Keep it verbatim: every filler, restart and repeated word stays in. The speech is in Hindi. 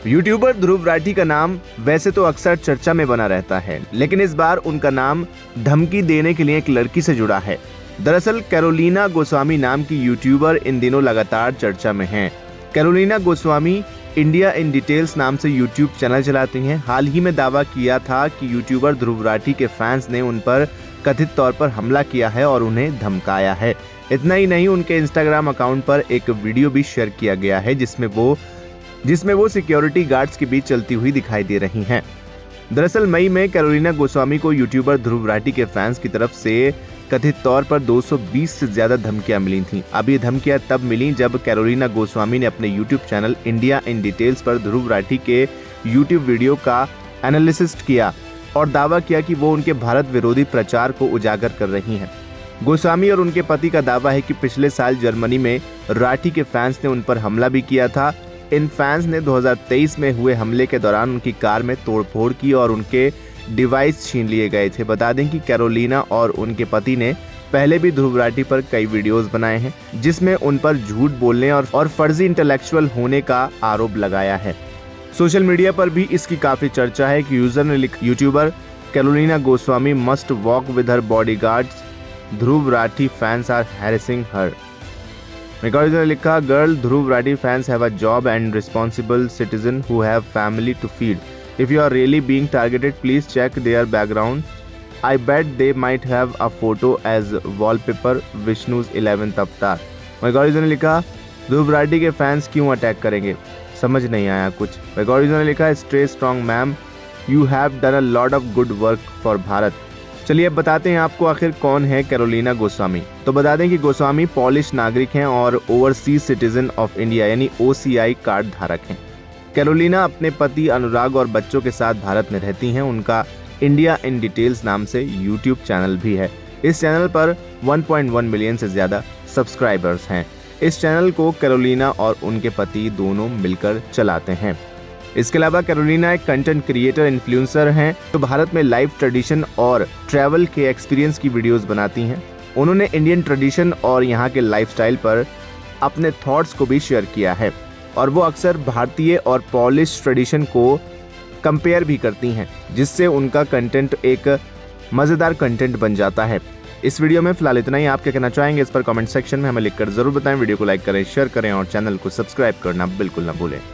यूट्यूबर ध्रुव राठी का नाम वैसे तो अक्सर चर्चा में बना रहता है, लेकिन इस बार उनका नाम धमकी देने के लिए एक लड़की से जुड़ा है। दरअसल कैरोलिना गोस्वामी नाम की यूट्यूबर इन दिनों लगातार चर्चा में हैं। Carolina Goswami India in details नाम से यूट्यूब चैनल चलाती हैं। हाल ही में दावा किया था कि यूट्यूबर ध्रुव राठी के फैंस ने उन पर कथित तौर पर हमला किया है और उन्हें धमकाया है। इतना ही नहीं, उनके इंस्टाग्राम अकाउंट पर एक वीडियो भी शेयर किया गया है जिसमें वो जिसमें वो सिक्योरिटी गार्ड्स के बीच चलती हुई दिखाई दे रही हैं। दरअसल मई में कैरोलिना गोस्वामी को यूट्यूबर ध्रुव राठी के फैंस की तरफ से कथित तौर पर दो सौ बीस से ज्यादा धमकियां मिली थीं। अब ये धमकियां तब मिली जब कैरोलिना गोस्वामी ने अपने YouTube channel India in details पर ध्रुव राठी के यूट्यूब वीडियो का एनालिसिस किया और दावा किया कि वो उनके भारत विरोधी प्रचार को उजागर कर रही हैं। गोस्वामी और उनके पति का दावा है कि पिछले साल जर्मनी में राठी के फैंस ने उन पर हमला भी किया था। इन फैंस ने दो हज़ार तेईस में हुए हमले के दौरान उनकी कार में तोड़फोड़ की और उनके डिवाइस छीन लिए गए थे। बता दें कि कैरोलिना और उनके पति ने पहले भी ध्रुव राठी पर कई वीडियोस बनाए हैं जिसमें उन पर झूठ बोलने और, और फर्जी इंटेलेक्चुअल होने का आरोप लगाया है। सोशल मीडिया पर भी इसकी काफी चर्चा है कि यूजर ने लिखा, YouTuber Carolina Goswami must walk with her bodyguards, Dhruv Rathee fans are harassing her. Recorder ने लिखा, girl Dhruv Rathee fans have a job and responsible citizen who have family to feed. If you are really being targeted, please check their background. I bet they might have a photo as wallpaper. Vishnu's eleventh अवतार। वैगॉरिजो ने लिखा, ध्रुव राठी के फैंस क्यों अटैक करेंगे, समझ नहीं आया कुछ। वैगॉरिजो ने लिखा, stay strong ma'am, you have done a lot of good work for Bharat. चलिए अब बताते हैं आपको आखिर कौन है कैरोलिना गोस्वामी। तो बता दें कि गोस्वामी पॉलिश नागरिक हैं और ओवरसीज सिटीजन ऑफ इंडिया यानी ओ सी आई कार्ड धारक हैं। कैरोलिना अपने पति अनुराग और बच्चों के साथ भारत में रहती हैं। उनका इंडिया इन डिटेल्स नाम से यूट्यूब चैनल भी है। इस चैनल पर एक पॉइंट एक मिलियन से ज्यादा सब्सक्राइबर्स हैं। इस चैनल को कैरोलिना और उनके पति दोनों मिलकर चलाते हैं। इसके अलावा कैरोलिना एक कंटेंट क्रिएटर इन्फ्लुएंसर हैं तो भारत में लाइव ट्रेडिशन और ट्रैवल के एक्सपीरियंस की वीडियोस बनाती हैं। उन्होंने इंडियन ट्रेडिशन और यहाँ के लाइफस्टाइल पर अपने थॉट्स को भी शेयर किया है और वो अक्सर भारतीय और पॉलिश ट्रेडिशन को कंपेयर भी करती हैं, जिससे उनका कंटेंट एक मज़ेदार कंटेंट बन जाता है। इस वीडियो में फिलहाल इतना ही। आप क्या कहना चाहेंगे इस पर कमेंट सेक्शन में हमें लिखकर जरूर बताएं। वीडियो को लाइक करें, शेयर करें और चैनल को सब्सक्राइब करना बिल्कुल ना भूलें।